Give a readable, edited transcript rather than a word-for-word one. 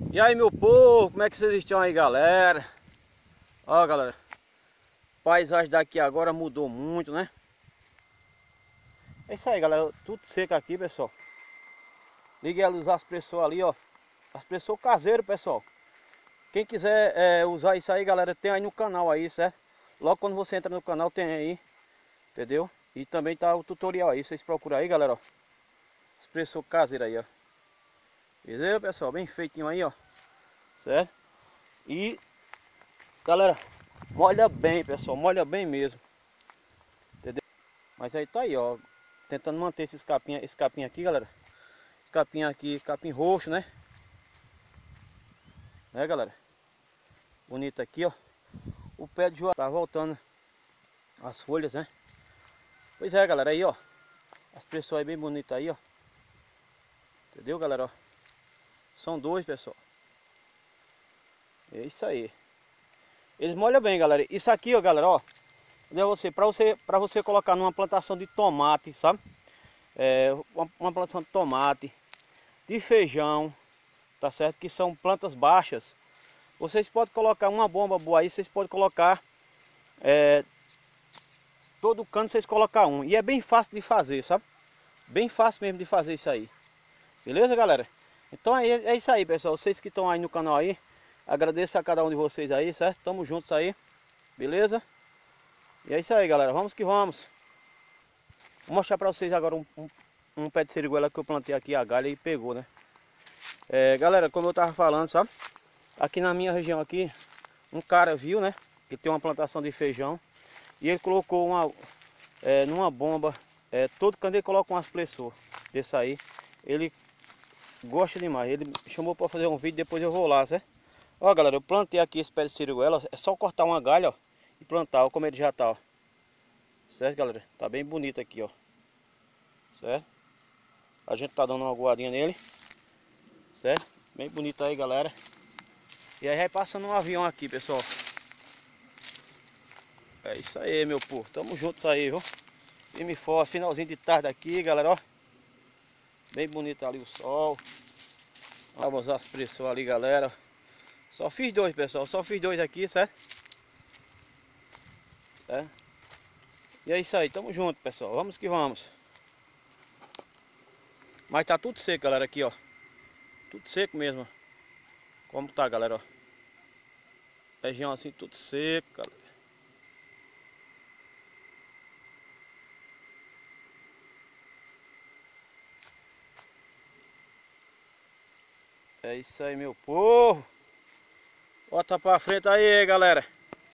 E aí, meu povo, como é que vocês estão aí, galera? Ó, galera, a paisagem daqui agora mudou muito, né? É isso aí, galera, tudo seco aqui, pessoal. Liguei a luz aspersor ali, ó. Aspersor caseiro, pessoal. Quem quiser usar isso aí, galera, tem aí no canal aí, certo? Logo quando você entra no canal tem aí, entendeu? E também tá o tutorial aí, vocês procuram aí, galera, ó. Aspersor caseiro aí, ó. Beleza, pessoal? Bem feitinho aí, ó. Certo? E, galera, molha bem, pessoal, molha bem mesmo. Mas aí tá aí, ó. Tentando manter esse capim aqui, galera. Esse capim aqui, capim roxo, né? Né, galera? Bonito aqui, ó. O pé de joá tá voltando as folhas, né? Pois é, galera, aí, ó. As pessoas aí bem bonitas aí, ó. Entendeu, galera? Ó. São dois, pessoal. É isso aí. Eles molham bem, galera. Isso aqui, ó, galera, ó. Pra você colocar numa plantação de tomate, sabe? Uma plantação de tomate, de feijão, tá certo? Que são plantas baixas. Vocês podem colocar uma bomba boa aí, vocês podem colocar todo canto, vocês colocam um. E é bem fácil de fazer, sabe? Bem fácil mesmo de fazer isso aí. Beleza, galera? Então é isso aí, pessoal. Vocês que estão aí no canal aí, agradeço a cada um de vocês aí, certo? Tamo juntos aí, beleza? E é isso aí, galera. Vamos que vamos. Vou mostrar pra vocês agora um pé de siriguela que eu plantei aqui, a galha e pegou, né? Galera, como eu tava falando, sabe? Aqui na minha região aqui, um cara viu, né? Que tem uma plantação de feijão. E ele colocou numa bomba, todo canto ele coloca um aspersor desse aí. Ele gosta demais. Ele me chamou para fazer um vídeo, depois eu vou lá, certo? Ó, galera, eu plantei aqui esse pé de siriguela. É só cortar uma galha, ó, e plantar, ó, como ele já tá, ó. Certo, galera? Tá bem bonito aqui, ó. Certo? A gente tá dando uma aguadinha nele. Certo? Bem bonito aí, galera. E aí vai passando um avião aqui, pessoal. É isso aí, meu povo. Tamo juntos aí, viu? Firme e forte, finalzinho de tarde aqui, galera, ó. Bem bonito ali o sol. Vamos as pressões ali, galera. Só fiz dois, pessoal. Só fiz dois aqui, certo? E é isso aí, tamo junto, pessoal. Vamos que vamos. Mas tá tudo seco, galera, aqui, ó. Tudo seco mesmo. Como tá, galera, ó. Região assim, tudo seco, galera. É isso aí, meu povo. Bota pra frente aí, galera.